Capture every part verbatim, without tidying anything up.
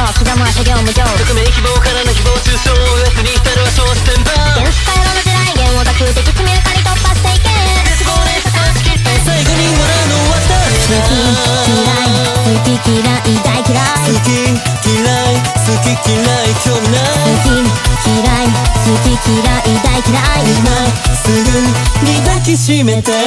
刻むは諸行無常匿名希望からの誹謗中傷越に至るは小旋盤原始回路の地雷原オタク的詰めるかに突破していけ絶望連鎖断ち切って最後に笑うのは誰好き嫌い好き嫌い大嫌い好き嫌い好き嫌い興味ない好き嫌い好き嫌い大嫌い今すぐに抱きしめて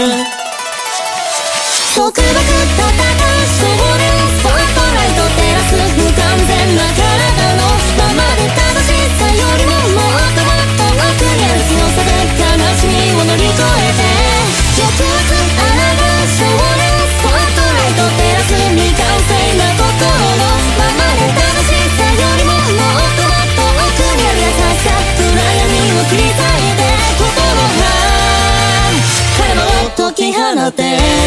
束縛と戦う少年スポットライト照らす不完全な体のままで正しさよりももっともっと奥にある強さで悲しみを乗り越えて抑圧あらが少年スポットライト照らす未完成な心のままで正しさよりももっともっと奥にある優しさ暗闇を切り裂いて心の葉からも解き放て